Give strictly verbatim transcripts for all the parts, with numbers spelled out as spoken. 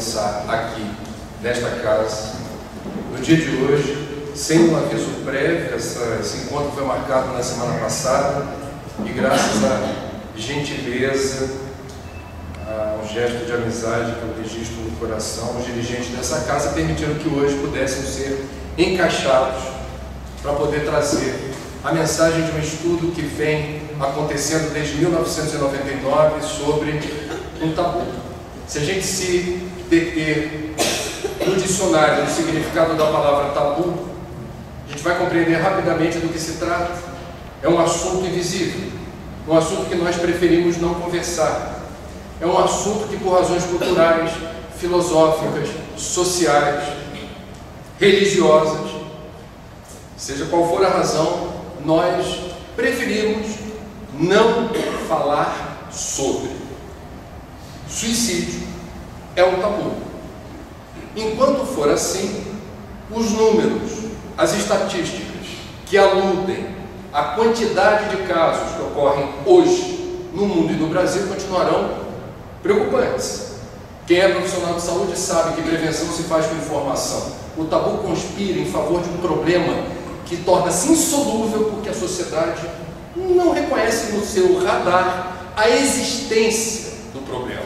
pensar aqui, nesta casa, no dia de hoje, sem um aviso prévio. Essa, esse encontro foi marcado na semana passada e graças à gentileza, a um gesto de amizade que eu registro no coração, os dirigentes dessa casa permitiram que hoje pudessem ser encaixados para poder trazer a mensagem de um estudo que vem acontecendo desde mil novecentos e noventa e nove sobre um tabu. Se a gente se deter no dicionário, no significado da palavra tabu, a gente vai compreender rapidamente do que se trata. É um assunto invisível, um assunto que nós preferimos não conversar. É um assunto que, por razões culturais, filosóficas, sociais, religiosas, seja qual for a razão, nós preferimos não falar sobre. Suicídio é um tabu. Enquanto for assim, os números, as estatísticas que aludem à quantidade de casos que ocorrem hoje no mundo e no Brasil continuarão preocupantes. Quem é profissional de saúde sabe que prevenção se faz com informação. O tabu conspira em favor de um problema que torna-se insolúvel porque a sociedade não reconhece no seu radar a existência do problema.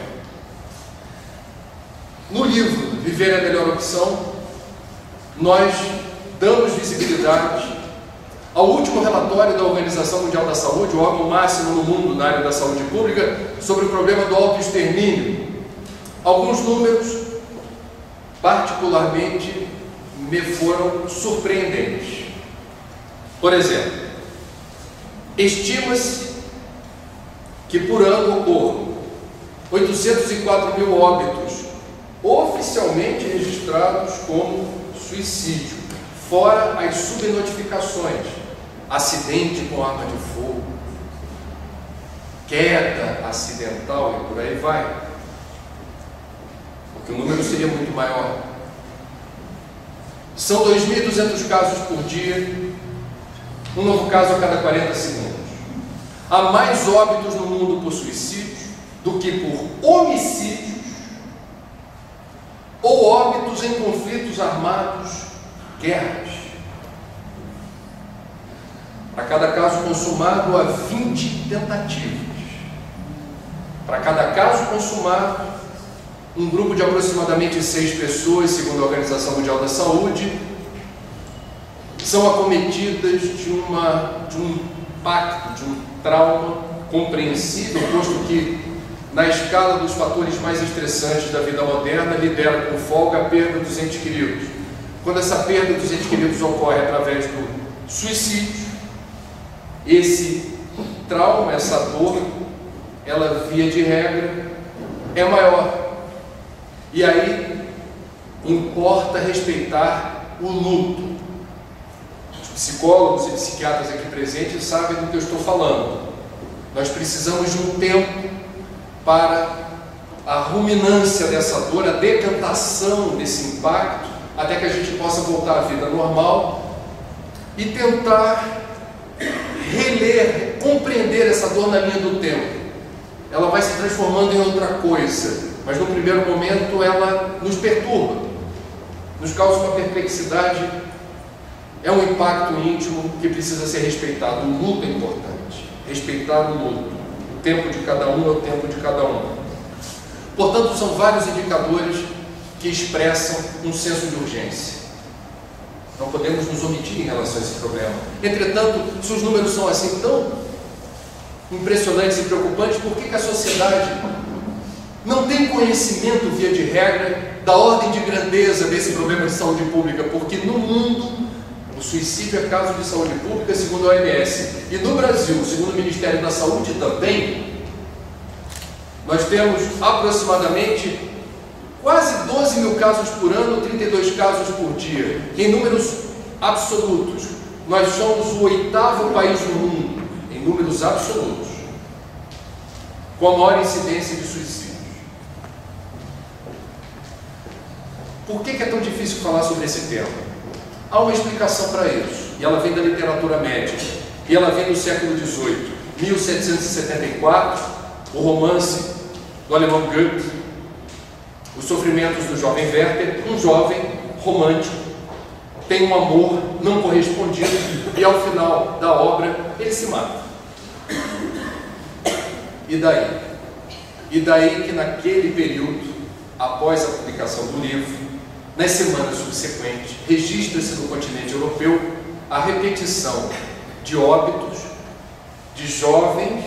No livro Viver é a Melhor Opção, nós damos visibilidade ao último relatório da Organização Mundial da Saúde, o órgão máximo no mundo na área da saúde pública, sobre o problema do autoextermínio. Alguns números, particularmente, me foram surpreendentes. Por exemplo, estima-se que por ano ocorram oitocentos e quatro mil óbitos oficialmente registrados como suicídio, fora as subnotificações, acidente com arma de fogo, queda acidental e por aí vai, porque o número seria muito maior. São dois mil e duzentos casos por dia, um novo caso a cada quarenta segundos. Há mais óbitos no mundo por suicídio do que por homicídios ou óbitos em conflitos armados, guerras. Para cada caso consumado, há vinte tentativas. Para cada caso consumado, um grupo de aproximadamente seis pessoas, segundo a Organização Mundial da Saúde, são acometidas de, uma, de um impacto, de um trauma compreensível, posto que, na escala dos fatores mais estressantes da vida moderna, lidera com folga a perda dos entes queridos. Quando essa perda dos entes queridos ocorre através do suicídio, esse trauma, essa dor, ela, via de regra, é maior. E aí, importa respeitar o luto. Os psicólogos e psiquiatras aqui presentes sabem do que eu estou falando. Nós precisamos de um tempo para a ruminância dessa dor, a decantação desse impacto, até que a gente possa voltar à vida normal e tentar reler, compreender essa dor na linha do tempo. Ela vai se transformando em outra coisa, mas no primeiro momento ela nos perturba, nos causa uma perplexidade. É um impacto íntimo que precisa ser respeitado. O luto é importante, respeitar o luto. O tempo de cada um é o tempo de cada um. Portanto, são vários indicadores que expressam um senso de urgência. Não podemos nos omitir em relação a esse problema. Entretanto, se os números são assim tão impressionantes e preocupantes, por que que a sociedade não tem conhecimento, via de regra, da ordem de grandeza desse problema de saúde pública? Porque no mundo, o suicídio é caso de saúde pública, segundo a O M S. E no Brasil, segundo o Ministério da Saúde também, nós temos aproximadamente quase doze mil casos por ano, trinta e dois casos por dia. Em números absolutos, nós somos o oitavo país no mundo, em números absolutos, com a maior incidência de suicídios. Por que que é tão difícil falar sobre esse tema? Há uma explicação para isso, e ela vem da literatura médica, e ela vem do século dezoito, mil setecentos e setenta e quatro, o romance do alemão Goethe, Os sofrimentos do jovem Werther, um jovem romântico, tem um amor não correspondido e ao final da obra ele se mata. E daí? E daí que naquele período, após a publicação do livro, nas semanas subsequentes, registra-se no continente europeu a repetição de óbitos de jovens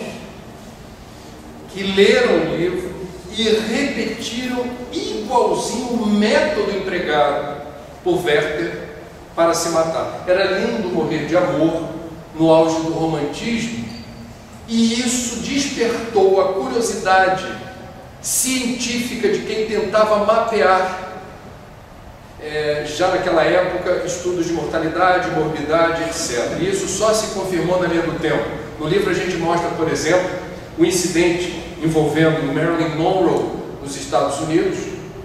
que leram o livro e repetiram igualzinho o método empregado por Werther para se matar. Era lindo morrer de amor no auge do romantismo, e isso despertou a curiosidade científica de quem tentava mapear, é, já naquela época, estudos de mortalidade, morbidade, etcétera. E isso só se confirmou na linha do tempo. No livro a gente mostra, por exemplo, o incidente envolvendo Marilyn Monroe nos Estados Unidos.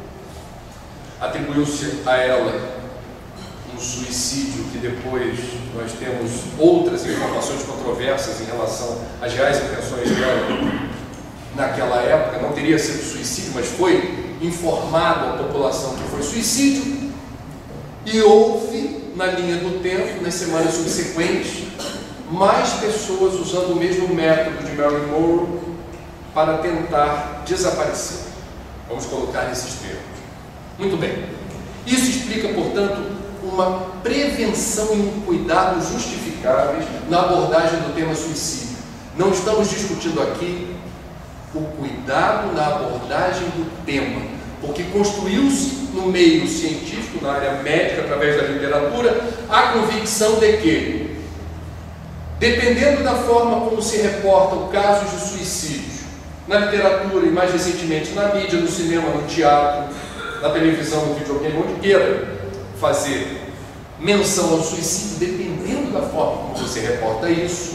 Atribuiu-se a ela um suicídio que depois nós temos outras informações controversas em relação às reais intenções dela naquela época. Não teria sido suicídio, mas foi informado à população que foi suicídio, e houve, na linha do tempo, nas semanas subsequentes, mais pessoas usando o mesmo método de Marilyn Monroe para tentar desaparecer. Vamos colocar nesses termos. Muito bem. Isso explica, portanto, uma prevenção e um cuidado justificáveis na abordagem do tema suicídio. Não estamos discutindo aqui o cuidado na abordagem do tema, porque construiu-se no meio científico, na área médica, através da literatura, a convicção de que, dependendo da forma como se reportam casos de suicídios na literatura e mais recentemente na mídia, no cinema, no teatro, na televisão, no videogame, onde queira fazer menção ao suicídio, dependendo da forma como você reporta isso,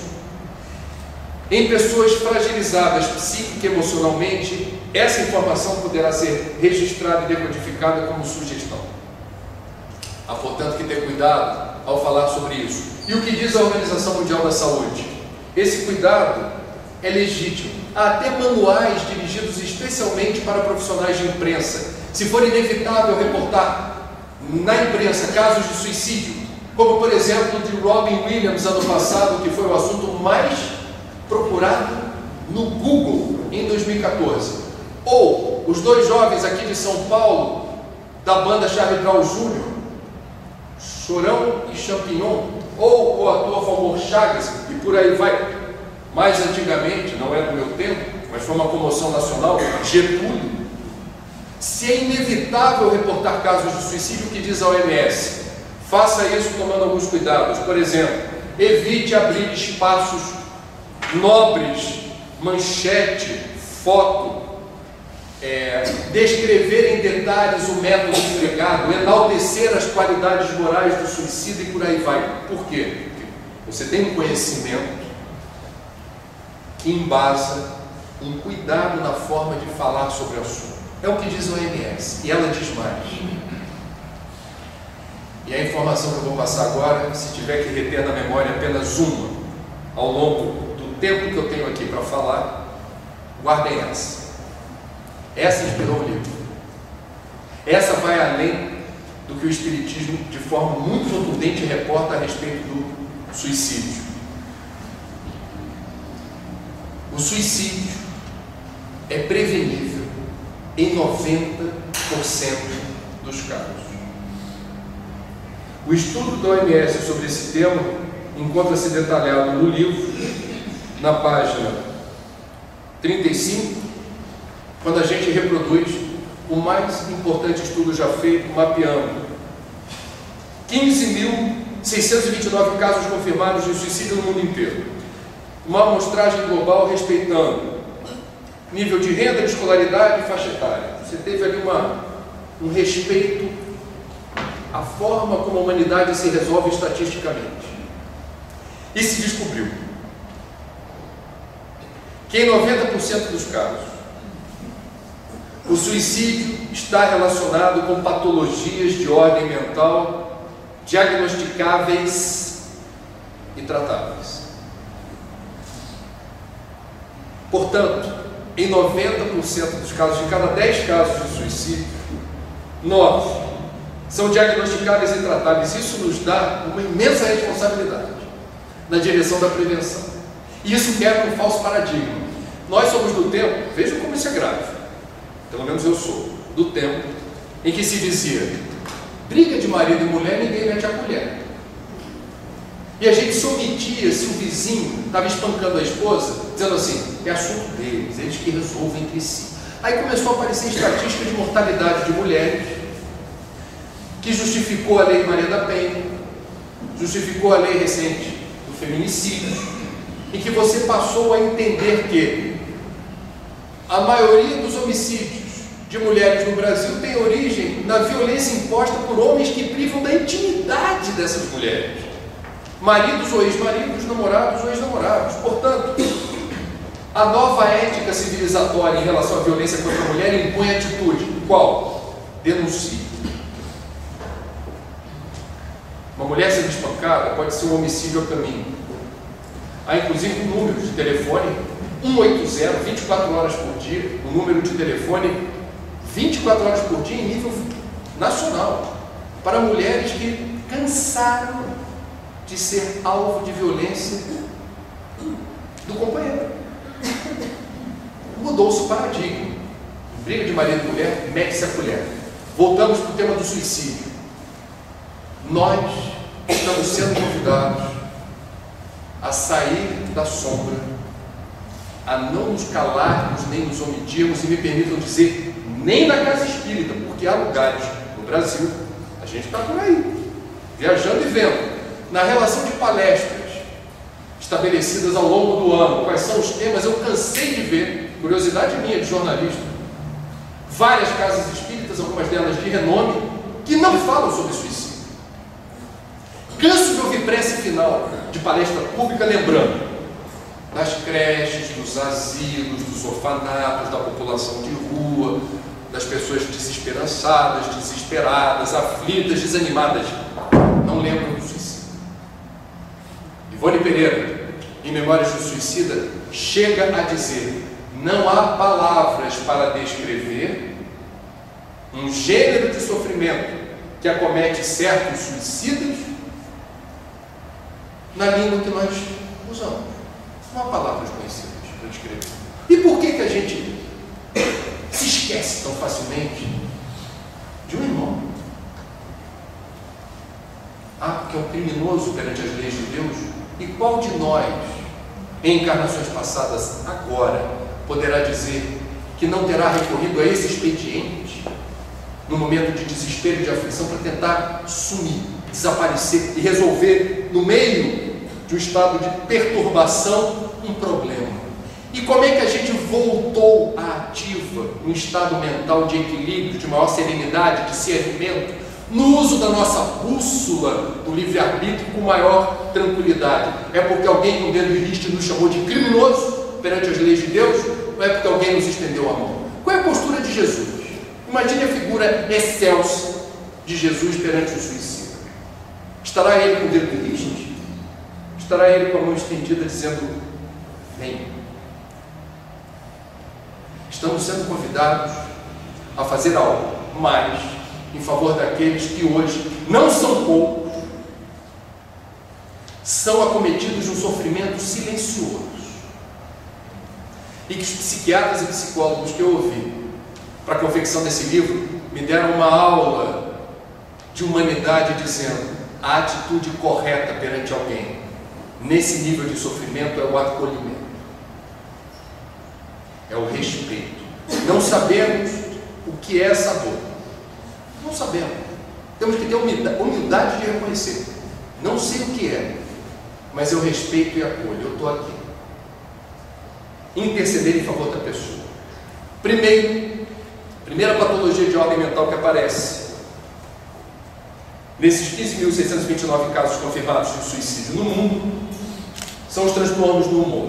em pessoas fragilizadas psíquica e emocionalmente, essa informação poderá ser registrada e decodificada como sugestão. Há, portanto, que ter cuidado ao falar sobre isso. E o que diz a Organização Mundial da Saúde? Esse cuidado é legítimo. Há até manuais dirigidos especialmente para profissionais de imprensa. Se for inevitável reportar na imprensa casos de suicídio, como por exemplo de Robin Williams ano passado, que foi o assunto mais procurado no Google em dois mil e quatorze, ou os dois jovens aqui de São Paulo, da banda Charlie Brown Júnior, Chorão e Champignon, ou o ator Valmor Chagas, e por aí vai. Mais antigamente, não é do meu tempo, mas foi uma comoção nacional, Getúlio. Se é inevitável reportar casos de suicídio, o que diz a O M S? Faça isso tomando alguns cuidados. Por exemplo, evite abrir espaços nobres, manchete, foto, é, descrever em detalhes o método empregado, enaltecer as qualidades morais do suicida e por aí vai. Por quê? Porque você tem um conhecimento que embasa um cuidado na forma de falar sobre o assunto. É o que diz a O M S, e ela diz mais. E a informação que eu vou passar agora, se tiver que reter na memória apenas uma, ao longo do tempo que eu tenho aqui para falar, guardem essa. Essa inspirou o livro. Essa vai além do que o Espiritismo, de forma muito contundente, reporta a respeito do suicídio. O suicídio é prevenível em noventa por cento dos casos. O estudo da O M S sobre esse tema encontra-se detalhado no livro, na página trinta e cinco, quando a gente reproduz o mais importante estudo já feito, mapeando quinze mil seiscentos e vinte e nove casos confirmados de suicídio no mundo inteiro. Uma amostragem global respeitando nível de renda, de escolaridade e faixa etária. Você teve ali uma, um respeito à forma como a humanidade se resolve estatisticamente. E se descobriu que em noventa por cento dos casos o suicídio está relacionado com patologias de ordem mental diagnosticáveis e tratáveis. Portanto, em noventa por cento dos casos, de cada dez casos de suicídio, nove são diagnosticáveis e tratáveis. Isso nos dá uma imensa responsabilidade na direção da prevenção. E isso quebra um falso paradigma. Nós somos do tempo, vejam como isso é grave, pelo menos eu sou, do tempo em que se dizia: briga de marido e mulher, ninguém mete a colher. E a gente se omitia se o vizinho estava espancando a esposa, dizendo assim: é assunto deles, eles que resolvem entre si. Aí começou a aparecer estatística de mortalidade de mulheres, que justificou a lei Maria da Penha, justificou a lei recente do feminicídio, e que você passou a entender que a maioria dos homicídios de mulheres no Brasil tem origem na violência imposta por homens que privam da intimidade dessas mulheres, maridos ou ex-maridos, namorados ou ex-namorados. Portanto, a nova ética civilizatória em relação à violência contra a mulher impõe a atitude. Qual? Denuncie. Uma mulher sendo espancada pode ser um homicídio a caminho. Há inclusive um número de telefone um oito zero, vinte e quatro horas por dia, um número de telefone vinte e quatro horas por dia em nível nacional, para mulheres que cansaram de ser alvo de violência do companheiro. Mudou-se o paradigma. Briga de marido e mulher, mete-se a colher. Voltamos para o tema do suicídio. Nós estamos sendo convidados a sair da sombra, a não nos calarmos nem nos omitirmos, e me permitam dizer, nem na casa espírita, porque há lugares no Brasil, a gente está por aí, viajando e vendo, na relação de palestras estabelecidas ao longo do ano, quais são os temas, eu cansei de ver, curiosidade minha de jornalista, várias casas espíritas, algumas delas de renome, que não falam sobre suicídio. Canso de ouvir prece final de palestra pública lembrando das creches, dos asilos, dos orfanatos, da população de rua, das pessoas desesperançadas, desesperadas, aflitas, desanimadas. Não lembram do suicídio. Ivone Pereira, em Memórias do Suicida, chega a dizer: não há palavras para descrever um gênero de sofrimento que acomete certos suicidas na língua que nós usamos. Não há palavras conhecidas para descrever. E por que que a gente se esquece tão facilmente de um irmão? Ah, porque é um criminoso perante as leis de Deus. E qual de nós, em encarnações passadas, agora, poderá dizer que não terá recorrido a esse expediente no momento de desespero e de aflição para tentar sumir, desaparecer e resolver no meio de um estado de perturbação um problema? E como é que a gente voltou à ativa, um estado mental de equilíbrio, de maior serenidade, de discernimento, no uso da nossa bússola do livre-arbítrio com maior tranquilidade? É porque alguém com o dedo em riste nos chamou de criminoso perante as leis de Deus? Ou é porque alguém nos estendeu a mão? Qual é a postura de Jesus? Imagine a figura excelsa de Jesus perante o suicida. Estará ele com o dedo em riste? Estará ele com a mão estendida dizendo: vem? Estamos sendo convidados a fazer algo mais em favor daqueles que hoje não são poucos, são acometidos de um sofrimento silencioso, e que os psiquiatras e psicólogos que eu ouvi para a confecção desse livro me deram uma aula de humanidade, dizendo: a atitude correta perante alguém nesse nível de sofrimento é o acolhimento, é o respeito. Não sabemos o que é essa dor, não sabemos, temos que ter humildade, humildade de reconhecer. Não sei o que é, mas eu respeito e acolho. Eu estou aqui. Interceder em favor da pessoa. Primeiro, primeira patologia de ordem mental que aparece nesses quinze mil seiscentos e vinte e nove casos confirmados de suicídio no mundo são os transtornos do humor.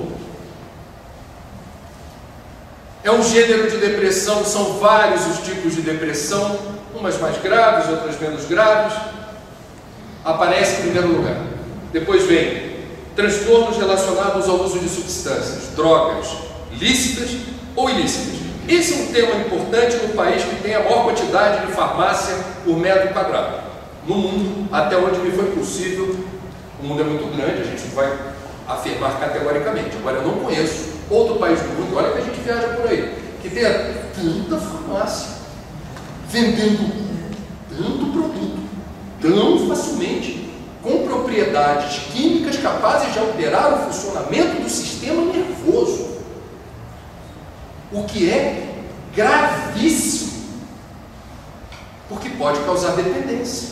É um gênero de depressão, são vários os tipos de depressão, umas mais graves, outras menos graves. Aparece em primeiro lugar. Depois vem transtornos relacionados ao uso de substâncias, drogas lícitas ou ilícitas. Esse é um tema importante no país que tem a maior quantidade de farmácia por metro quadrado no mundo, até onde me foi possível. O mundo é muito grande, a gente não vai afirmar categoricamente. Agora, eu não conheço outro país do mundo, olha que a gente viaja por aí, que tenha tanta farmácia vendendo tanto produto tão facilmente, com propriedades químicas capazes de alterar o funcionamento do sistema nervoso, o que é gravíssimo, porque pode causar dependência.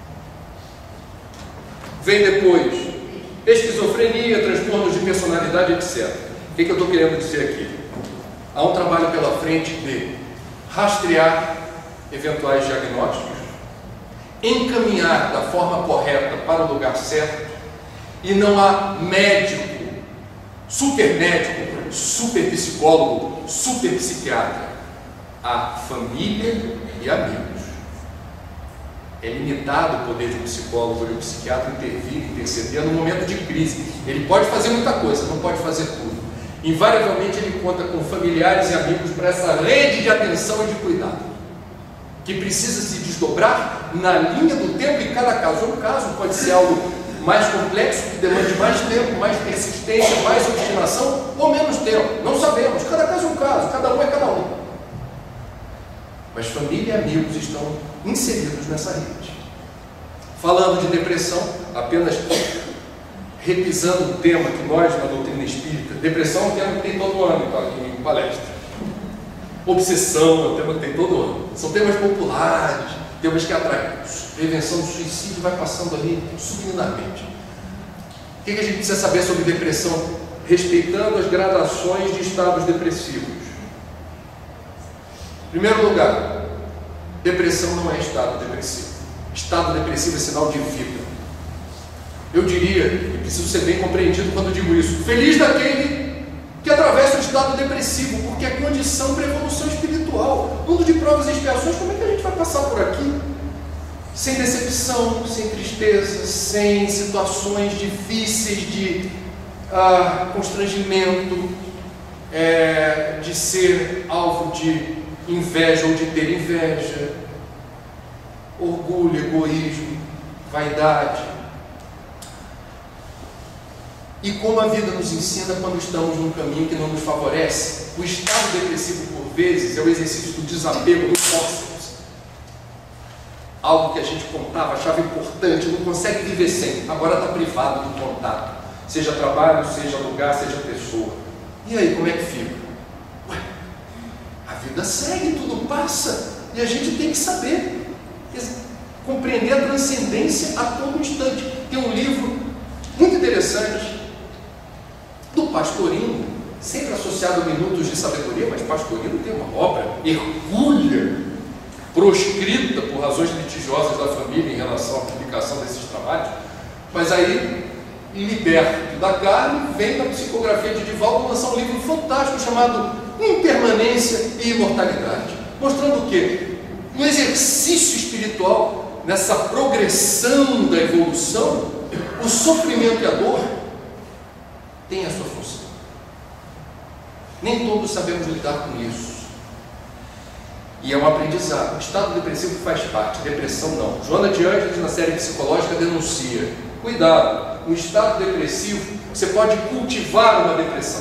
Vem depois esquizofrenia, transtornos de personalidade, etcétera. O que, que eu estou querendo dizer aqui? Há um trabalho pela frente de rastrear eventuais diagnósticos, encaminhar da forma correta para o lugar certo, e não há médico, super médico, super psicólogo, super psiquiatra. Há família e amigos. É limitado o poder de um psicólogo e um psiquiatra intervir, interceder no momento de crise. Ele pode fazer muita coisa, não pode fazer tudo. Invariavelmente ele conta com familiares e amigos para essa rede de atenção e de cuidado, que precisa se desdobrar na linha do tempo em cada caso. Um caso pode ser algo mais complexo, que demande mais tempo, mais persistência, mais obstinação, ou menos tempo. Não sabemos. Cada caso é um caso, cada um é cada um. Mas família e amigos estão inseridos nessa rede. Falando de depressão, apenas repisando o tema que nós, na doutrina espírita, depressão é um tema que tem todo ano em palestra. Obsessão é um tema que tem todo ano. São temas populares, temas que atraem. Prevenção do suicídio vai passando ali subliminarmente. O que, que a gente precisa saber sobre depressão, respeitando as gradações de estados depressivos? Em primeiro lugar, depressão não é estado depressivo. Estado depressivo é sinal de vida. Eu diria, e preciso ser bem compreendido quando digo isso, feliz daquele que atravessa o estado depressivo, porque é condição para a evolução espiritual. Mundo de provas e expiações, como é que a gente vai passar por aqui? Sem decepção, sem tristeza, sem situações difíceis de ah, constrangimento, é, de ser alvo de inveja ou de ter inveja, orgulho, egoísmo, vaidade. E como a vida nos ensina quando estamos num caminho que não nos favorece, o estado depressivo, por vezes, é o exercício do desapego do fósseis. Algo que a gente contava, achava importante, não consegue viver sem, agora está privado do contato, seja trabalho, seja lugar, seja pessoa. E aí, como é que fica? Ué, a vida segue, tudo passa, e a gente tem que saber, compreender a transcendência a todo instante. Tem um livro muito interessante do Pastorino, sempre associado a Minutos de Sabedoria, mas Pastorino tem uma obra hercúlea, proscrita por razões litigiosas da família em relação à publicação desses trabalhos, mas aí, liberto da carne, vem na psicografia de Divaldo lançar um livro fantástico chamado Impermanência e Imortalidade, mostrando o quê? No exercício espiritual, nessa progressão da evolução, o sofrimento e a dor têm a sua função. Nem todos sabemos lidar com isso. E é um aprendizado. O estado depressivo faz parte, depressão não. Joana de Ângeles, na série psicológica, denuncia: cuidado, no estado depressivo você pode cultivar uma depressão.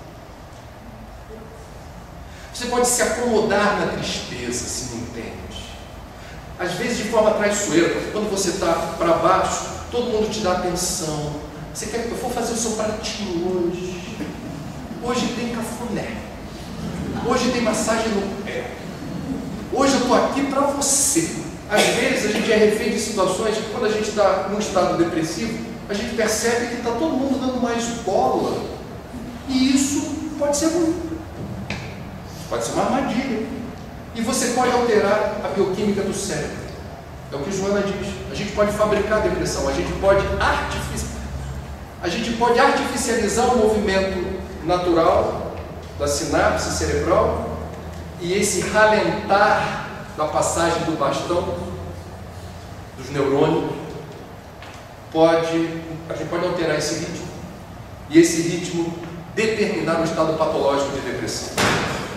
Você pode se acomodar na tristeza, se não entende. Às vezes de forma traiçoeira, porque quando você está para baixo, todo mundo te dá atenção. Você quer que eu for fazer o seu pratinho hoje? Hoje tem cafuné. Hoje tem massagem no pé. Hoje eu estou aqui para você. Às vezes a gente é refém de situações que, quando a gente está num estado depressivo, a gente percebe que está todo mundo dando mais bola. E isso pode ser ruim. Pode ser uma armadilha. E você pode alterar a bioquímica do cérebro. É o que Joana diz. A gente pode fabricar depressão, a gente pode artificializar. A gente pode artificializar o movimento natural da sinapse cerebral, e esse ralentar da passagem do bastão dos neurônios pode, a gente pode alterar esse ritmo, e esse ritmo determinar o estado patológico de depressão.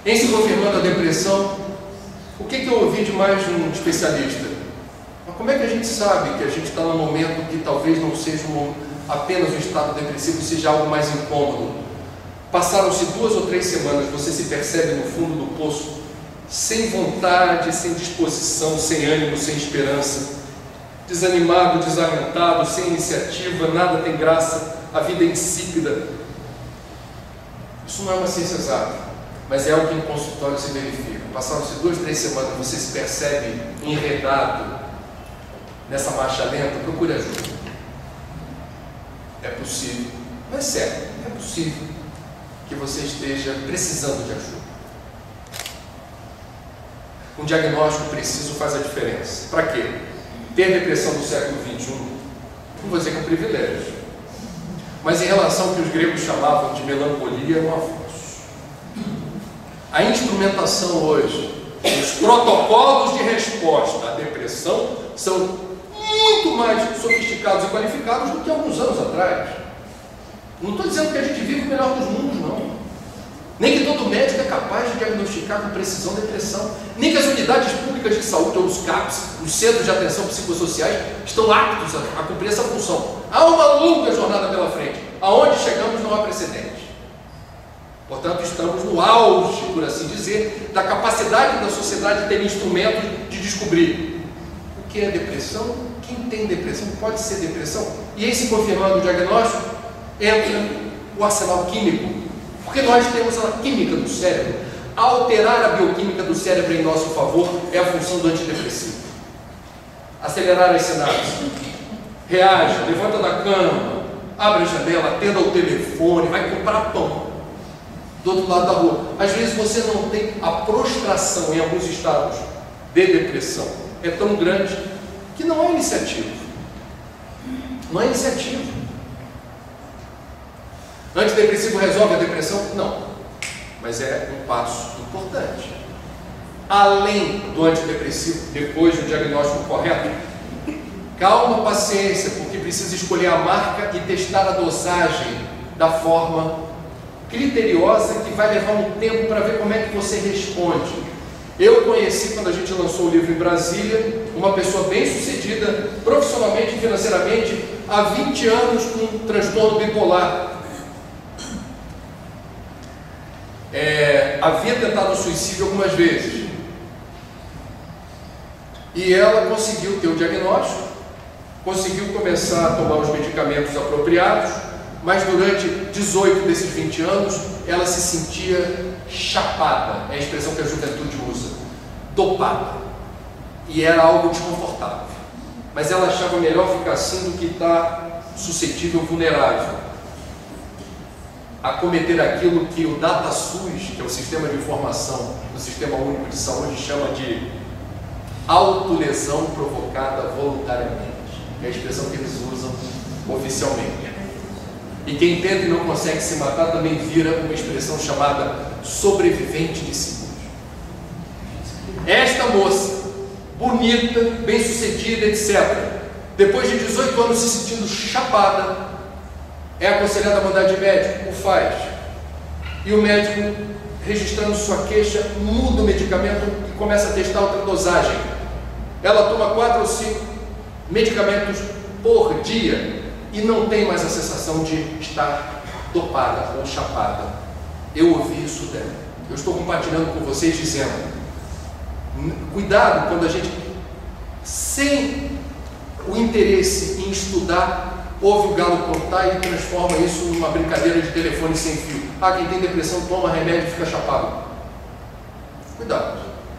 Em se confirmando a depressão, o que, que eu ouvi de mais de um especialista? Mas como é que a gente sabe que a gente está num momento que talvez não seja um, apenas um estado depressivo, seja algo mais incômodo? Passaram-se duas ou três semanas, você se percebe no fundo do poço, sem vontade, sem disposição, sem ânimo, sem esperança, desanimado, desalentado, sem iniciativa, nada tem graça, a vida é insípida. Isso não é uma ciência exata, mas é algo que em consultório se verifica. Passaram-se duas, três semanas, você se percebe enredado nessa marcha lenta, procure ajuda. É possível, não é certo, é possível que você esteja precisando de ajuda. Um diagnóstico preciso faz a diferença. Para quê? Ter depressão do século vinte e um, não vou dizer que é um privilégio, mas em relação ao que os gregos chamavam de melancolia, é um avanço. A instrumentação hoje, os protocolos de resposta à depressão são muito mais sofisticados e qualificados do que alguns anos atrás. Não estou dizendo que a gente vive o melhor dos mundos, não. Nem que todo médico é capaz de diagnosticar com precisão depressão. Nem que as unidades públicas de saúde, ou os CAPs, os Centros de Atenção Psicossociais, estão aptos a, a cumprir essa função. Há uma longa jornada pela frente. Aonde chegamos não há precedente. Portanto, estamos no auge, por assim dizer, da capacidade da sociedade de ter instrumentos de descobrir o que é depressão, quem tem depressão, pode ser depressão. E aí, se confirmando o diagnóstico, entra o arsenal químico. Porque nós temos a química do cérebro. Alterar a bioquímica do cérebro em nosso favor é a função do antidepressivo. Acelerar as sinapses. Reage, levanta da cama, abre a janela, atenda ao telefone, vai comprar pão do outro lado da rua. Às vezes você não tem a prostração em alguns estados de depressão. É tão grande que não é iniciativa. Não é iniciativa. Antidepressivo resolve a depressão? Não. Mas é um passo importante. Além do antidepressivo, depois do diagnóstico correto, calma, paciência, porque precisa escolher a marca e testar a dosagem da forma criteriosa que vai levar um tempo para ver como é que você responde. Eu conheci, quando a gente lançou o livro em Brasília, uma pessoa bem sucedida, profissionalmente e financeiramente, há vinte anos com um transtorno bipolar. É, havia tentado suicídio algumas vezes e ela conseguiu ter o diagnóstico, conseguiu começar a tomar os medicamentos apropriados, mas durante dezoito desses vinte anos ela se sentia chapada, é a expressão que a juventude usa, dopada, e era algo desconfortável, mas ela achava melhor ficar assim do que estar suscetível, vulnerável a cometer aquilo que o DataSUS, que é o Sistema de Informação do Sistema Único de Saúde, chama de autolesão provocada voluntariamente. É a expressão que eles usam oficialmente. E quem tenta e não consegue se matar também vira uma expressão chamada sobrevivente de si mesmo. Esta moça, bonita, bem-sucedida, etcétera, depois de dezoito anos se sentindo chapada, é aconselhada a mudar de médico, o faz. E o médico, registrando sua queixa, muda o medicamento e começa a testar outra dosagem. Ela toma quatro ou cinco medicamentos por dia e não tem mais a sensação de estar dopada ou chapada. Eu ouvi isso dela. Eu estou compartilhando com vocês dizendo, cuidado quando a gente, sem o interesse em estudar, ouve o galo cantar e transforma isso numa brincadeira de telefone sem fio. Ah, quem tem depressão toma remédio e fica chapado. Cuidado.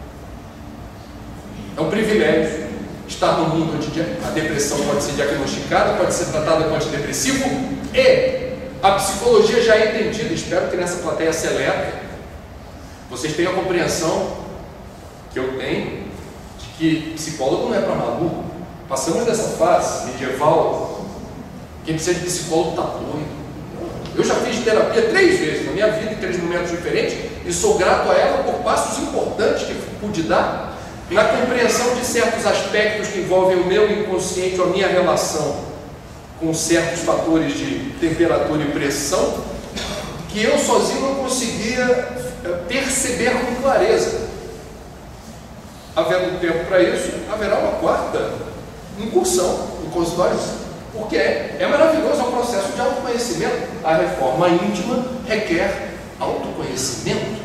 É um privilégio estar no mundo onde a depressão pode ser diagnosticada, pode ser tratada com antidepressivo e a psicologia já é entendida. Espero que nessa plateia seleta vocês tenham a compreensão que eu tenho de que psicólogo não é para maluco. Passamos dessa fase medieval. Quem precisa de psicólogo está doido. Eu já fiz terapia três vezes na minha vida, em três momentos diferentes, e sou grato a ela por passos importantes que pude dar na compreensão de certos aspectos que envolvem o meu inconsciente, a minha relação com certos fatores de temperatura e pressão, que eu sozinho não conseguia perceber com clareza. Havendo tempo para isso, haverá uma quarta incursão no consultório, porque é, é maravilhoso, é um processo de autoconhecimento. A reforma íntima requer autoconhecimento.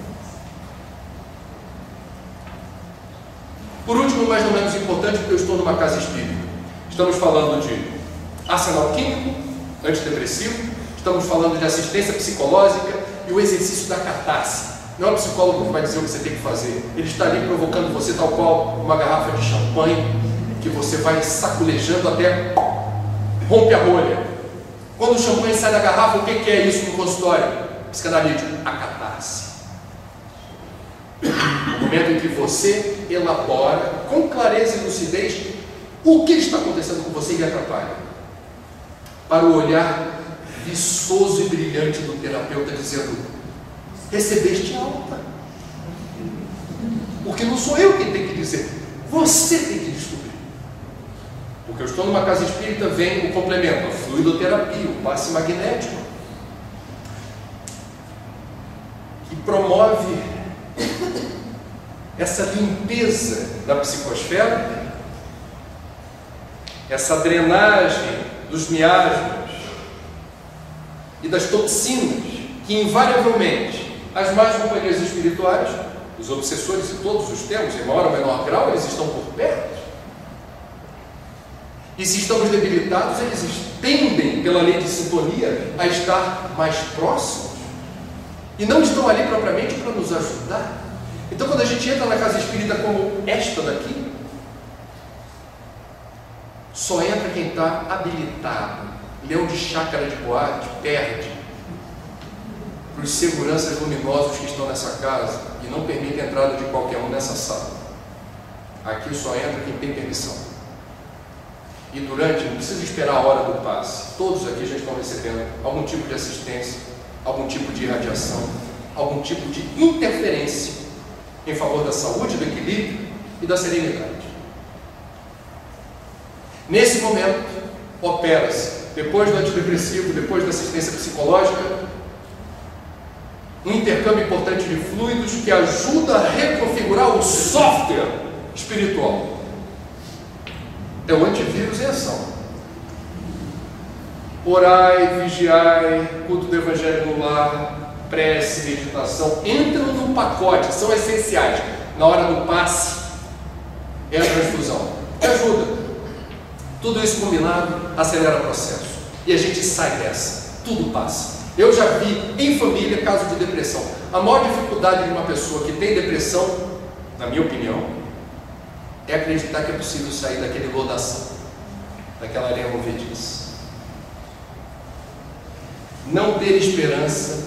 Por último, mais ou menos importante, porque eu estou numa casa espírita. Estamos falando de arsenal químico, antidepressivo, estamos falando de assistência psicológica e o exercício da catarse. Não é o psicólogo que vai dizer o que você tem que fazer. Ele está ali provocando você tal qual uma garrafa de champanhe, que você vai saculejando até rompe a rolha. Quando o champanhe sai da garrafa, o que é isso no consultório psicanalítico? A catarse. O momento em que você elabora com clareza e lucidez o que está acontecendo com você e lhe atrapalha. Para o olhar viçoso e brilhante do terapeuta dizendo: recebeste alta. Porque não sou eu quem tem que dizer, você tem que descobrir. Porque eu estou numa casa espírita, vem o complemento, a fluidoterapia, o passe magnético, que promove essa limpeza da psicosfera, essa drenagem dos miasmas e das toxinas que invariavelmente as más companhias espirituais, os obsessores, e todos os temos, em maior ou menor grau, eles estão por perto. E se estamos debilitados, eles tendem, pela lei de sintonia, a estar mais próximos. E não estão ali propriamente para nos ajudar. Então, quando a gente entra na casa espírita como esta daqui, só entra quem está habilitado. Leão de chácara de boate perde para os seguranças luminosos que estão nessa casa e não permite a entrada de qualquer um nessa sala. Aqui só entra quem tem permissão. E durante, não precisa esperar a hora do passe, todos aqui já estão recebendo algum tipo de assistência, algum tipo de irradiação, algum tipo de interferência em favor da saúde, do equilíbrio e da serenidade. Nesse momento, opera-se, depois do antidepressivo, depois da assistência psicológica, um intercâmbio importante de fluidos que ajuda a reconfigurar o software espiritual. É o antivírus em ação. Orai, vigiai, culto do evangelho no lar, prece, meditação, entram no pacote, são essenciais. Na hora do passe, é a transfusão. E ajuda. Tudo isso combinado acelera o processo. E a gente sai dessa. Tudo passa. Eu já vi em família caso de depressão. A maior dificuldade de uma pessoa que tem depressão, na minha opinião, é acreditar que é possível sair daquele lodação, daquela areia movediça. Não ter esperança.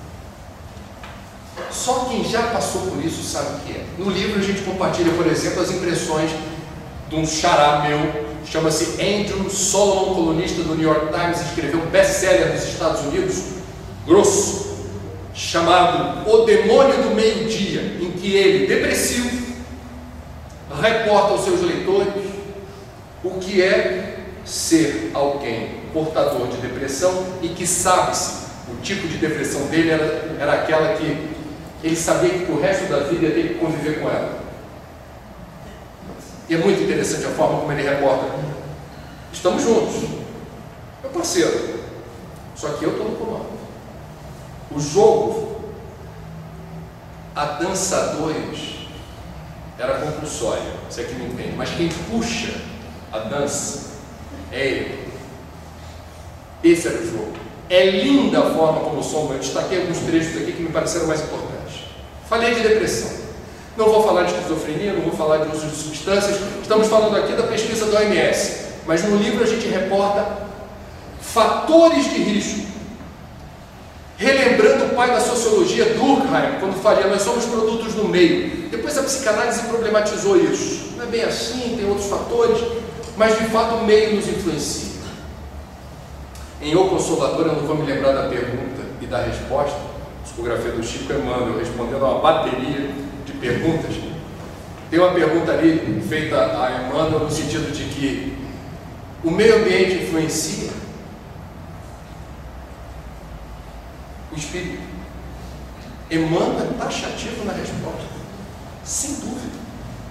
Só quem já passou por isso sabe o que é. No livro a gente compartilha, por exemplo, as impressões de um xará meu, chama-se Andrew Solomon, colunista do New York Times, escreveu um best-seller nos Estados Unidos, grosso, chamado O Demônio do Meio-Dia, em que ele, depressivo, reporta aos seus leitores o que é ser alguém portador de depressão e que sabe-se, o tipo de depressão dele era, era aquela que ele sabia que o resto da vida ia ter que conviver com ela. E é muito interessante a forma como ele reporta. Estamos juntos, meu parceiro, só que eu estou no comando. O jogo a dança dois era compulsória, você aqui não entende, mas quem puxa a dança é ele. Esse era o jogo. É linda a forma como o som, eu destaquei alguns trechos aqui que me pareceram mais importantes. Falei de depressão, não vou falar de esquizofrenia, não vou falar de uso de substâncias, estamos falando aqui da pesquisa da O M S, mas no livro a gente reporta fatores de risco, relembrando o pai da sociologia, Durkheim, quando fazia, nós somos produtos do meio. Depois a psicanálise problematizou isso, não é bem assim, tem outros fatores, mas de fato o meio nos influencia. Em O Consolador, eu não vou me lembrar da pergunta e da resposta, psicografia do Chico Emmanuel, respondendo a uma bateria de perguntas. Tem uma pergunta ali feita a Emmanuel no sentido de que o meio ambiente influencia o espírito. Emmanuel é taxativo na resposta, sem dúvida.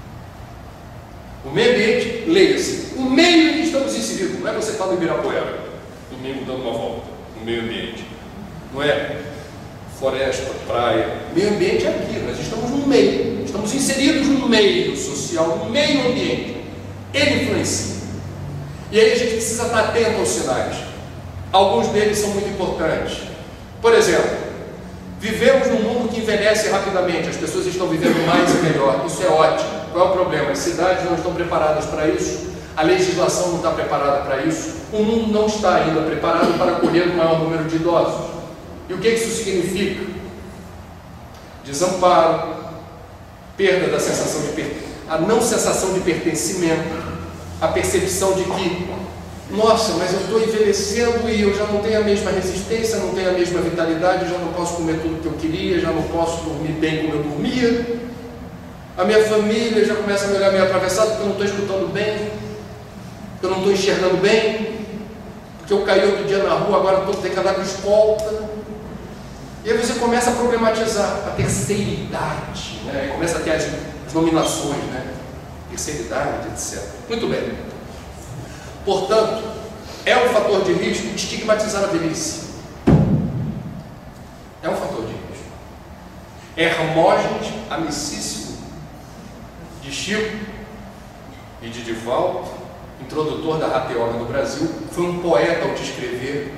O meio ambiente, leia-se, o meio em que estamos inseridos, não é você estar no Ibirapuera, domingo dando uma volta, no meio ambiente, não é floresta, praia, meio ambiente é aqui, nós estamos no meio, estamos inseridos no meio social, no meio ambiente, ele influencia, e aí a gente precisa estar atento aos sinais, alguns deles são muito importantes. Por exemplo, vivemos num mundo que envelhece rapidamente, as pessoas estão vivendo mais e melhor, isso é ótimo. Qual é o problema? As cidades não estão preparadas para isso, a legislação não está preparada para isso, o mundo não está ainda preparado para acolher o maior número de idosos. E o que isso significa? Desamparo, perda da sensação de per... a não sensação de pertencimento, a percepção de que, nossa, mas eu estou envelhecendo e eu já não tenho a mesma resistência, não tenho a mesma vitalidade, já não posso comer tudo que eu queria, já não posso dormir bem como eu dormia. A minha família já começa a me olhar meio atravessado porque eu não estou escutando bem, porque eu não estou enxergando bem, porque eu caí outro dia na rua, agora estou tendo que andar com escolta. E aí você começa a problematizar a terceira idade, né? E começa a ter as, as nominações, né? Terceira idade, etcétera. Muito bem. Portanto, é um fator de risco estigmatizar a velhice. É um fator de risco. Hermógenes Amicíssimo, de Chico e de Divaldo, introdutor da rateórica no Brasil, foi um poeta ao descrever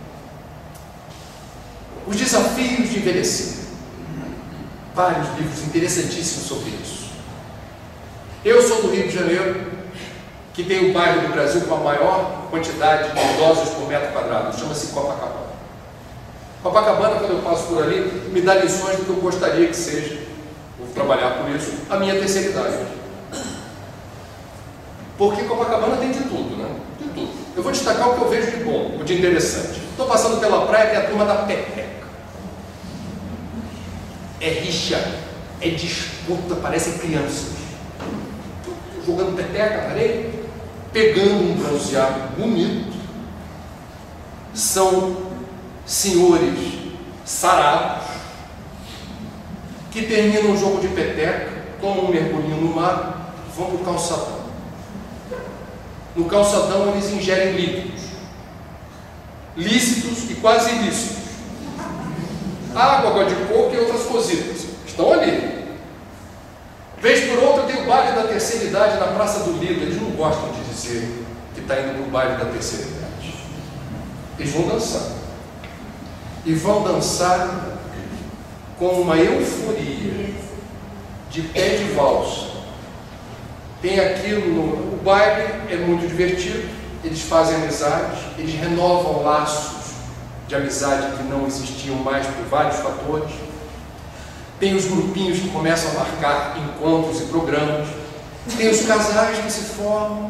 os desafios de envelhecer. Vários livros interessantíssimos sobre isso. Eu sou do Rio de Janeiro, que tem o bairro do Brasil com a maior quantidade de idosos por metro quadrado, chama-se Copacabana. Copacabana, quando eu passo por ali, me dá lições do que eu gostaria que seja, vou trabalhar por isso, a minha terceira idade. Porque Copacabana tem de tudo, né? De tudo. Eu vou destacar o que eu vejo de bom, o de interessante. Estou passando pela praia, tem a turma da peteca. É rixa, é disputa, parecem crianças. Jogando peteca na areia, pegando um bronzeado bonito. São senhores sarados que terminam o jogo de peteca, tomam um mergulhinho no mar, vão para o calçadão. No calçadão eles ingerem líquidos, lícitos e quase ilícitos, água, água de coco e outras cositas, estão ali. Vez por outra tem o baile da terceira idade na Praça do Lido. Eles não gostam de dizer que está indo para o baile da terceira idade. Eles vão dançar. E vão dançar com uma euforia de pé de valsa. Tem aquilo no... O baile é muito divertido, eles fazem amizade, eles renovam laços de amizade que não existiam mais por vários fatores. Tem os grupinhos que começam a marcar encontros e programas. Tem os casais que se formam.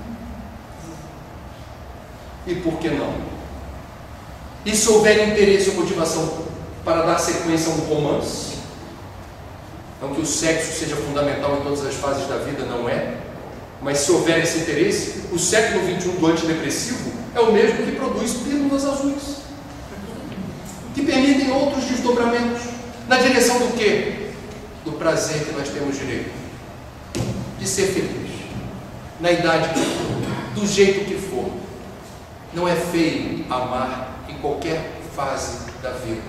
E por que não? E se houver interesse ou motivação para dar sequência a um romance, não que o sexo seja fundamental em todas as fases da vida, não é, mas se houver esse interesse, o século vinte e um do antidepressivo é o mesmo que produz pílulas azuis, que permitem outros desdobramentos, na direção do quê? Do prazer que nós temos direito, de ser feliz, na idade que for, do jeito que for. Não é feio amar em qualquer fase da vida.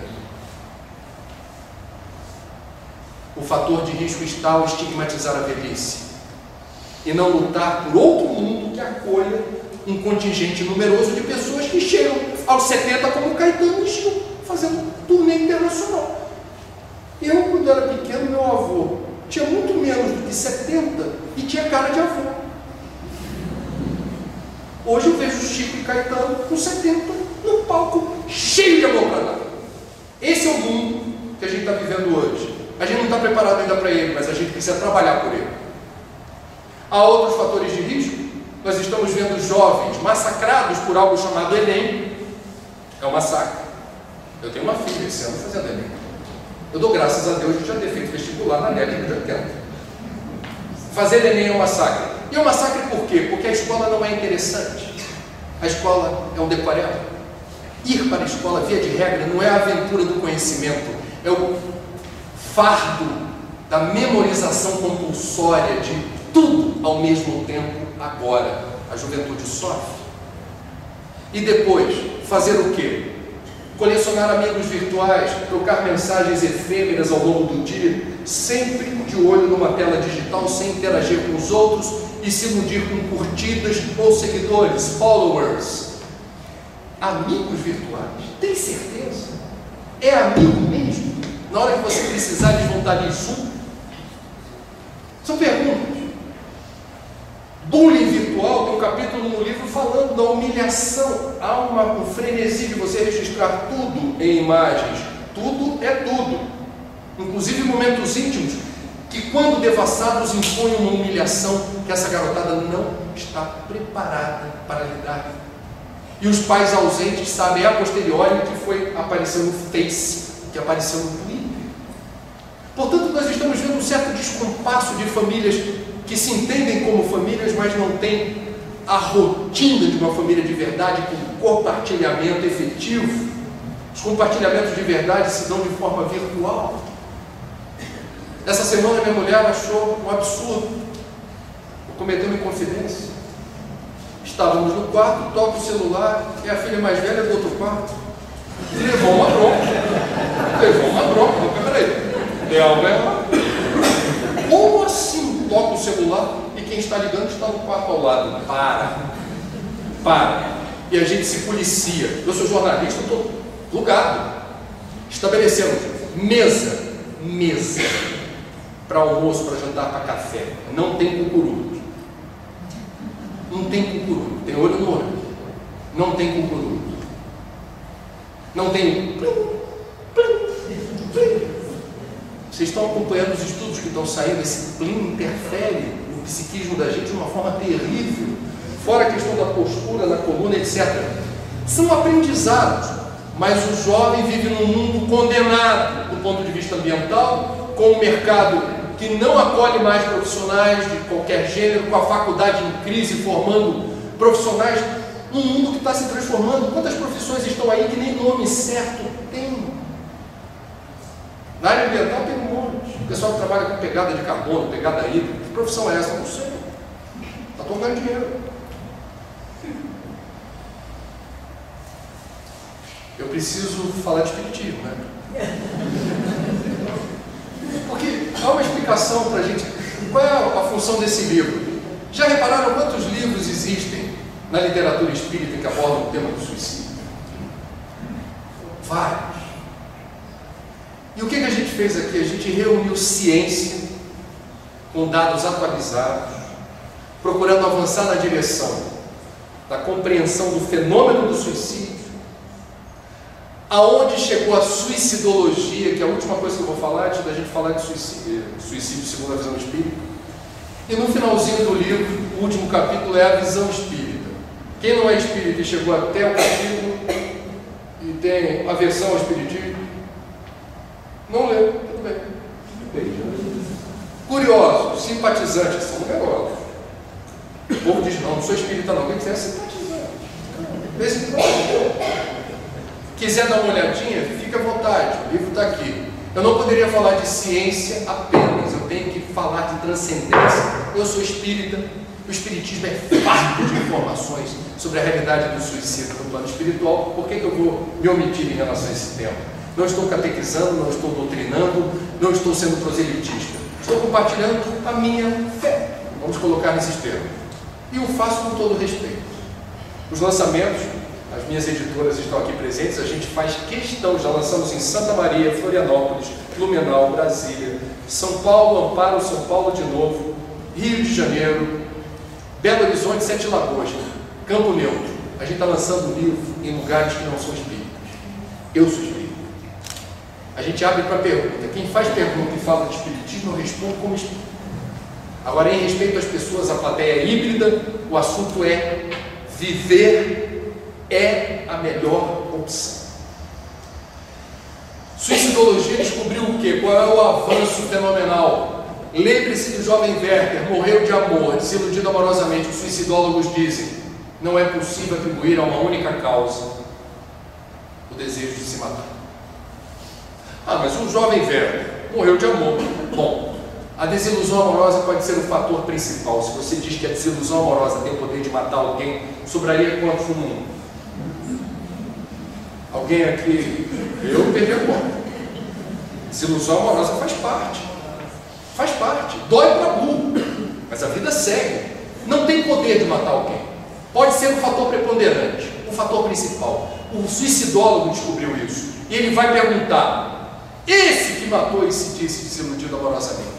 O fator de risco está ao estigmatizar a velhice e não lutar por outro mundo que acolha um contingente numeroso de pessoas que chegam aos setenta como Caetano e Chico, fazendo turnê internacional. Eu, quando era pequeno, meu avô tinha muito menos do que setenta e tinha cara de avô. Hoje eu vejo Chico e Caetano com setenta no palco cheio de amor para dar. Esse é o mundo que a gente está vivendo hoje. A gente não está preparado ainda para ele, mas a gente precisa trabalhar por ele. Há outros fatores de risco. Nós estamos vendo jovens massacrados por algo chamado Enem. É um massacre. Eu tenho uma filha esse ano fazendo Enem. Eu dou graças a Deus de já ter feito vestibular na década de oitenta. Fazer Enem é um massacre. E é um massacre por quê? Porque a escola não é interessante. A escola é um decoreba. Ir para a escola, via de regra, não é a aventura do conhecimento, é o fardo da memorização compulsória de tudo ao mesmo tempo agora. A juventude sofre. E depois, fazer o quê? Colecionar amigos virtuais, trocar mensagens efêmeras ao longo do dia, sempre de olho numa tela digital, sem interagir com os outros e se iludir com curtidas ou seguidores, followers. Amigos virtuais, tem certeza? É amigo mesmo? Na hora que você precisar, eles vão estar ali junto? São perguntas. Bullying virtual, tem um capítulo no livro falando da humilhação. Há uma, um frenesi de você registrar tudo em imagens. Tudo é tudo. Inclusive momentos íntimos, que quando devassados impõem uma humilhação que essa garotada não está preparada para lidar. E os pais ausentes sabem a posteriori que foi apareceu no Face, que apareceu no Twitter. Portanto, nós estamos vendo um certo descompasso de famílias que se entendem como famílias, mas não têm a rotina de uma família de verdade, com compartilhamento efetivo. Os compartilhamentos de verdade se dão de forma virtual. Essa semana minha mulher achou um absurdo. Cometeu uma inconfidência. Estávamos no quarto, toca o celular, e a filha mais velha do outro quarto. E levou uma bronca. Levou uma bronca. Não, peraí. É algo errado. Como assim? Toca o celular e quem está ligando está no quarto ao lado. Para. Para. E a gente se policia. Eu sou jornalista, estou plugado. Estabelecemos mesa. Mesa. Para almoço, para jantar, para café. Não tem cucuruto. Não tem cucuruto. Tem olho no olho. Não tem cucuruto. Não tem... Vocês estão acompanhando os estudos que estão saindo. Esse plim interfere no psiquismo da gente de uma forma terrível. Fora a questão da postura, da coluna, etcétera. São aprendizados. Mas o jovem vive num mundo condenado do ponto de vista ambiental, com um mercado que não acolhe mais profissionais de qualquer gênero, com a faculdade em crise, formando profissionais, num mundo que está se transformando. Quantas profissões estão aí que nem nome certo tem? Na área ambiental tem um monte. O pessoal que trabalha com pegada de carbono, pegada hídrica. Que profissão é essa? Não sei. Está tocando dinheiro. Eu preciso falar de espiritismo, né? Porque há uma explicação para a gente. Qual é a função desse livro? Já repararam quantos livros existem na literatura espírita que abordam o tema do suicídio? Vários. E o que a gente fez aqui? A gente reuniu ciência com dados atualizados, procurando avançar na direção da compreensão do fenômeno do suicídio, aonde chegou a suicidologia, que é a última coisa que eu vou falar antes da gente falar de suicídio, suicídio segundo a visão espírita. E no finalzinho do livro, o último capítulo é a visão espírita. Quem não é espírita e chegou até o capítulo e tem aversão ao espiritismo, não leu, tudo bem. Curiosos, simpatizantes, são numerosos. O povo diz, não, não sou espírita não, quem quiser é simpatizante. Vez em quando. Quiser dar uma olhadinha, fica à vontade, o livro está aqui. Eu não poderia falar de ciência apenas, eu tenho que falar de transcendência. Eu sou espírita, o espiritismo é farto de informações sobre a realidade do suicídio no plano espiritual. Por que que eu vou me omitir em relação a esse tema? Não estou catequizando, não estou doutrinando, não estou sendo proselitista. Estou compartilhando a minha fé, vamos colocar nesses termos. E o faço com todo respeito. Os lançamentos, as minhas editoras estão aqui presentes, a gente faz questão, já lançamos em Santa Maria, Florianópolis, Blumenau, Brasília, São Paulo, Amparo, São Paulo de novo, Rio de Janeiro, Belo Horizonte, Sete Lagoas, Campo Neutro. A gente está lançando o livro em lugares que não são espíritas. Eu sou espírita. A gente abre para pergunta. Quem faz pergunta e fala de espiritismo, eu respondo como espírita. Agora, em respeito às pessoas, a plateia híbrida, o assunto é viver é a melhor opção. Suicidologia descobriu o quê? Qual é o avanço fenomenal? Lembre-se do jovem Werther, morreu de amor, desiludido amorosamente. Os suicidólogos dizem, não é possível atribuir a uma única causa o desejo de se matar. Ah, mas o jovem Werther, morreu de amor. Bom, a desilusão amorosa pode ser o fator principal. Se você diz que a desilusão amorosa tem o poder de matar alguém, sobraria quantos no mundo? Alguém aqui, eu perdi a conta. Desilusão amorosa faz parte. Faz parte. Dói para burro. Mas a vida segue. Não tem poder de matar alguém. Pode ser um fator preponderante, um fator principal. O suicidólogo descobriu isso. E ele vai perguntar: esse que matou e se disse desiludido amorosamente?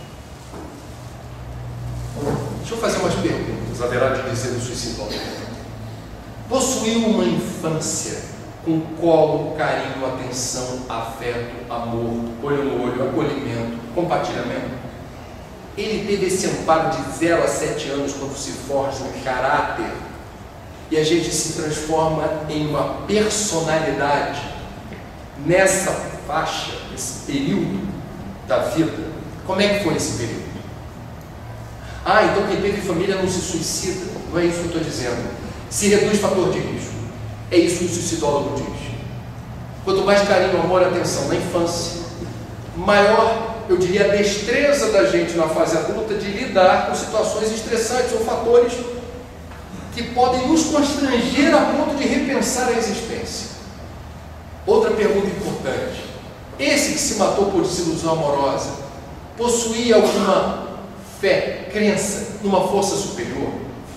Deixa eu fazer umas perguntas, haverá de dizer o suicidólogo. Possuiu uma infância com colo, carinho, atenção, afeto, amor, olho no olho, acolhimento, compartilhamento? Ele teve esse amparo de zero a sete anos, quando se forja um caráter e a gente se transforma em uma personalidade nessa faixa, nesse período da vida. Como é que foi esse período? Ah, então quem teve família não se suicida. Não é isso que eu estou dizendo. Se reduz fator de risco. É isso que o suicidólogo diz. Quanto mais carinho, amor e atenção na infância, maior, eu diria, a destreza da gente na fase adulta de lidar com situações estressantes ou fatores que podem nos constranger a ponto de repensar a existência. Outra pergunta importante: esse que se matou por desilusão amorosa possuía alguma fé, crença numa força superior?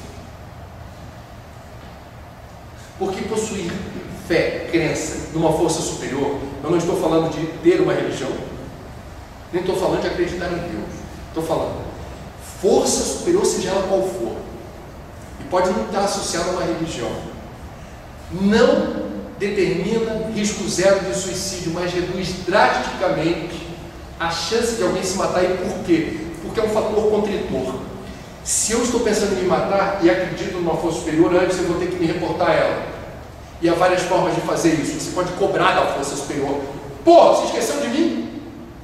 Porque possuir fé, crença numa força superior, eu não estou falando de ter uma religião, nem estou falando de acreditar em Deus. Estou falando força superior, seja ela qual for, e pode não estar associada a uma religião. Não determina risco zero de suicídio, mas reduz drasticamente a chance de alguém se matar. E por quê? Porque é um fator contritor. Se eu estou pensando em me matar e acredito numa força superior, antes eu vou ter que me reportar a ela. E há várias formas de fazer isso. Você pode cobrar da força superior: pô, você esqueceu de mim?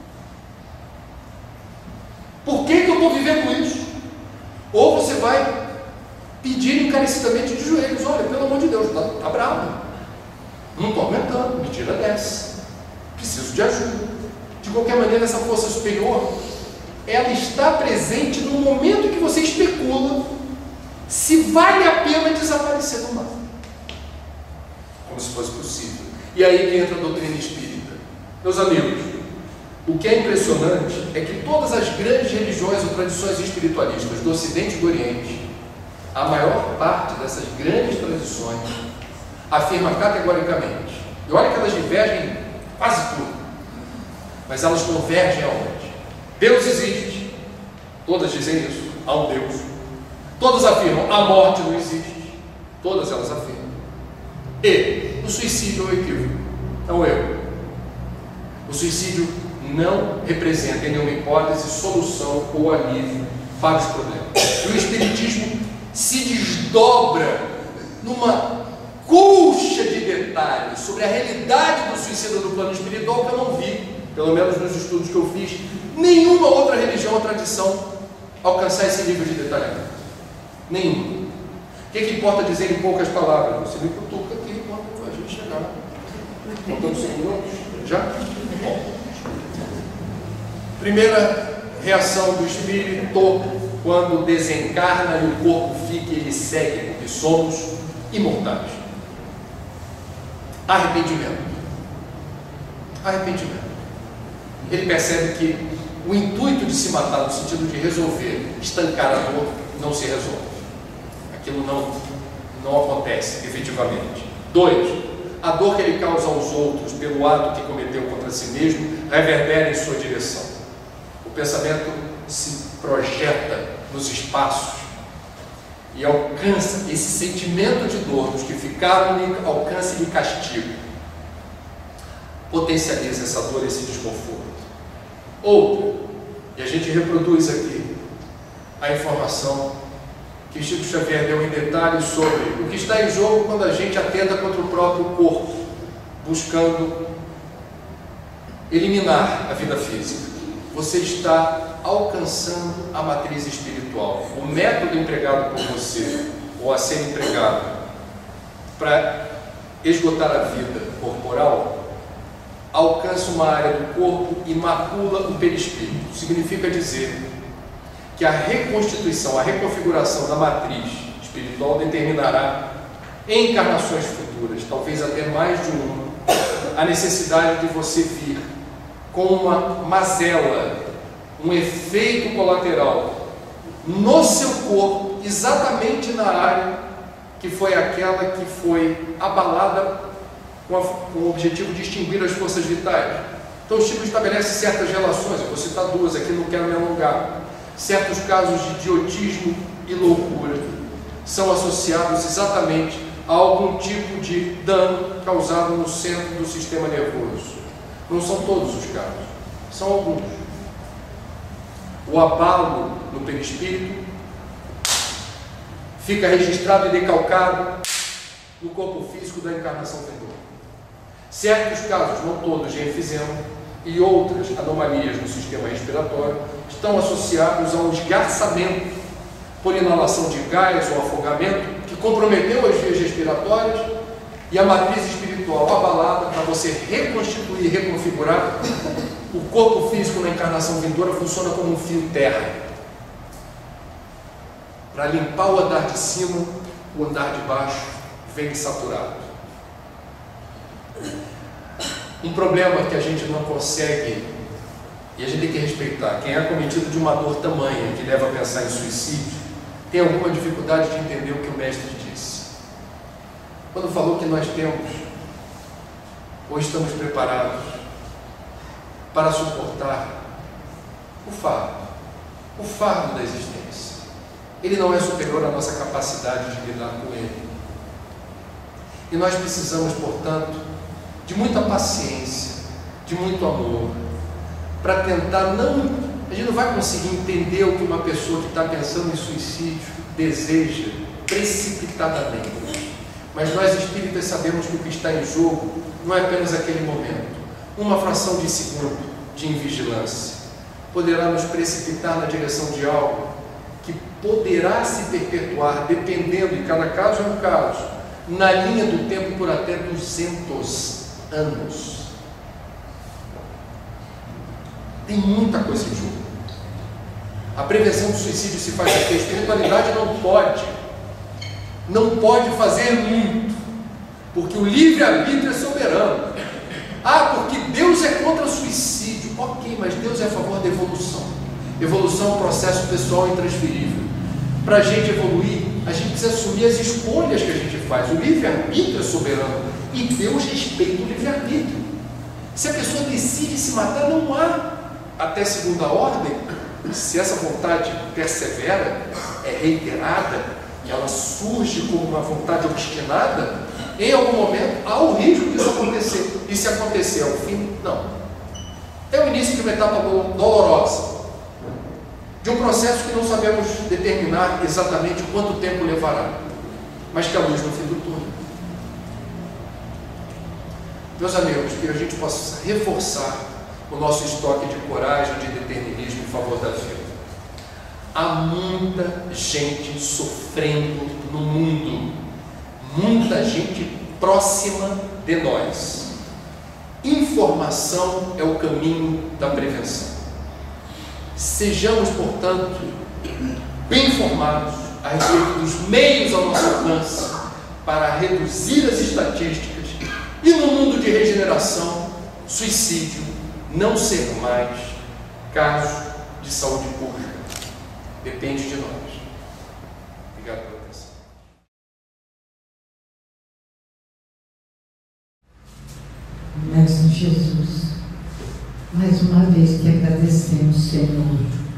Por que que eu estou vivendo isso? Ou você vai pedir encarecidamente de joelhos: olha, pelo amor de Deus, está tá bravo, não estou aguentando, me tira dessa, preciso de ajuda. De qualquer maneira, essa força superior, ela está presente no momento que você especula se vale a pena desaparecer do mar, como se fosse possível. E aí que entra a doutrina espírita. Meus amigos, o que é impressionante é que todas as grandes religiões ou tradições espiritualistas do Ocidente e do Oriente, a maior parte dessas grandes tradições afirma categoricamente, e olha que elas divergem quase tudo, mas elas convergem aonde? Deus existe. Todas dizem isso. Há um Deus. Todas afirmam: a morte não existe. Todas elas afirmam. E o suicídio é um equívoco, é um erro. O suicídio não representa, em nenhuma hipótese, solução ou alívio para os problemas. E o Espiritismo se desdobra numa colcha de detalhes sobre a realidade do suicídio no plano espiritual que eu não vi, pelo menos nos estudos que eu fiz, nenhuma outra religião ou tradição alcançar esse nível de detalhamento. Nenhuma. O que, que importa dizer em poucas palavras? Você me cutuca aqui quando a gente chegar. Faltando cinco minutos? Já? Bom. Primeira reação do espírito quando desencarna e o corpo fica e ele segue, porque somos imortais. Arrependimento. Arrependimento. Ele percebe que o intuito de se matar, no sentido de resolver, estancar a dor, não se resolve. Aquilo não, não acontece efetivamente. Dois, a dor que ele causa aos outros pelo ato que cometeu contra si mesmo reverbera em sua direção. O pensamento se projeta nos espaços e alcança esse sentimento de dor dos que ficaram, alcança e castigo. Potencializa essa dor, esse desconforto. Outra, e a gente reproduz aqui a informação que Chico Xavier deu em detalhes sobre o que está em jogo quando a gente atenta contra o próprio corpo, buscando eliminar a vida física. Você está alcançando a matriz espiritual. O método empregado por você, ou a ser empregado, para esgotar a vida corporal, alcança uma área do corpo e macula o perispírito. Significa dizer que a reconstituição, a reconfiguração da matriz espiritual determinará em encarnações futuras, talvez até mais de uma, a necessidade de você vir com uma mazela, um efeito colateral no seu corpo, exatamente na área que foi aquela que foi abalada com, a, com o objetivo de extinguir as forças vitais. Então o Chico estabelece certas relações, eu vou citar duas aqui, não quero me alongar. Certos casos de idiotismo e loucura são associados exatamente a algum tipo de dano causado no centro do sistema nervoso. Não são todos os casos, são alguns. O abalo no perispírito fica registrado e decalcado no corpo físico da encarnação vendora. Certos casos, não todos, de enfisema e outras anomalias no sistema respiratório estão associados a um esgarçamento por inalação de gás ou afogamento que comprometeu as vias respiratórias e a matriz espiritual abalada. Para você reconstituir e reconfigurar, o corpo físico na encarnação vindoura funciona como um fio terra. Para limpar o andar de cima, o andar de baixo vem saturado. Um problema que a gente não consegue, e a gente tem que respeitar, quem é acometido de uma dor tamanha que leva a pensar em suicídio, tem alguma dificuldade de entender o que o mestre disse. Quando falou que nós temos, ou estamos preparados para suportar o fardo, o fardo da existência. Ele não é superior à nossa capacidade de lidar com ele. E nós precisamos, portanto, de muita paciência, de muito amor, para tentar não... A gente não vai conseguir entender o que uma pessoa que está pensando em suicídio deseja precipitadamente. Mas nós espíritas sabemos que o que está em jogo não é apenas aquele momento. Uma fração de segundo de invigilância poderá nos precipitar na direção de algo que poderá se perpetuar, dependendo, e cada caso é um caso, na linha do tempo por até duzentos anos. Tem muita coisa em jogo. A prevenção do suicídio se faz aqui. A espiritualidade não pode, não pode fazer muito, porque o livre-arbítrio é soberano. Ah, porque Deus é contra o suicídio. Ok, mas Deus é a favor da evolução. Evolução é um processo pessoal intransferível. Para a gente evoluir, a gente precisa assumir as escolhas que a gente faz. O livre-arbítrio é soberano e Deus respeita o livre-arbítrio. Se a pessoa decide se matar, não há, até segunda ordem, se essa vontade persevera, é reiterada, e ela surge como uma vontade obstinada, em algum momento há o risco disso acontecer. E se acontecer ao fim, não. É o início de uma etapa dolorosa, de um processo que não sabemos determinar exatamente quanto tempo levará, mas que a luz no fim do túnel. Meus amigos, que a gente possa reforçar o nosso estoque de coragem, de determinismo em favor da vida. Há muita gente sofrendo no mundo, muita gente próxima de nós. Informação é o caminho da prevenção. Sejamos, portanto, bem informados a respeito dos meios ao nosso alcance para reduzir as estatísticas e, no mundo de regeneração, suicídio não ser mais caso de saúde pública. Depende de nós. Obrigado pela atenção. Mestre Jesus, mais uma vez que agradecemos, Senhor,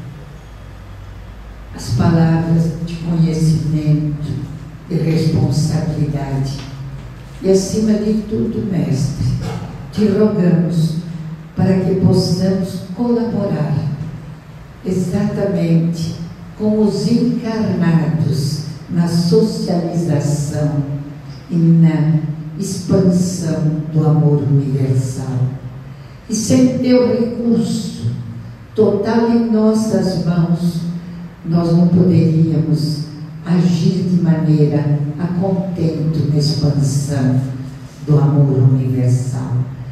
as palavras de conhecimento e responsabilidade. E acima de tudo, Mestre, te rogamos para que possamos colaborar exatamente com os encarnados na socialização e na expansão do amor universal. E sem teu recurso total em nossas mãos, nós não poderíamos agir de maneira a contento na expansão do amor universal.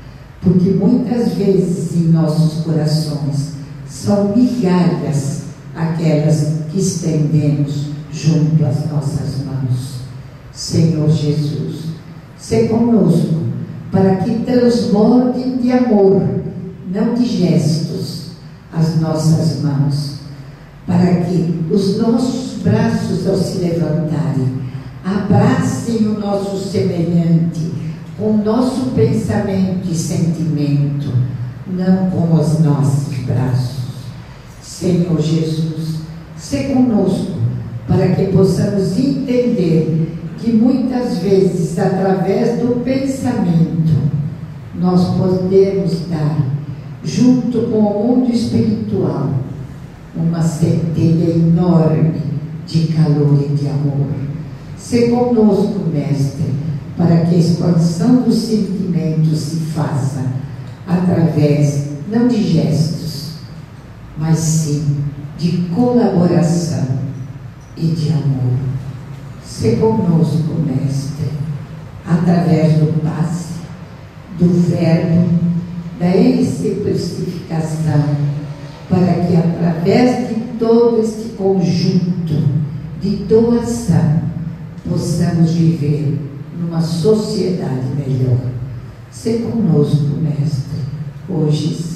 porque muitas vezes em nossos corações são migalhas aquelas que estendemos junto às nossas mãos. Senhor Jesus, sê conosco para que transbordem de amor, não de gestos, as nossas mãos, para que os nossos braços, ao se levantarem, abracem o nosso semelhante com o nosso pensamento e sentimento, não com os nossos braços. Senhor Jesus, sê conosco para que possamos entender que muitas vezes, através do pensamento, nós podemos dar, junto com o mundo espiritual, uma centelha enorme de calor e de amor. Sê conosco, Mestre, para que a expansão dos sentimentos se faça através, não de gestos, mas sim de colaboração e de amor. Sê conosco, Mestre, através do passe, do verbo, da exemplificação, para que através de todo este conjunto de doação possamos viver numa sociedade melhor. Sê conosco, Mestre, hoje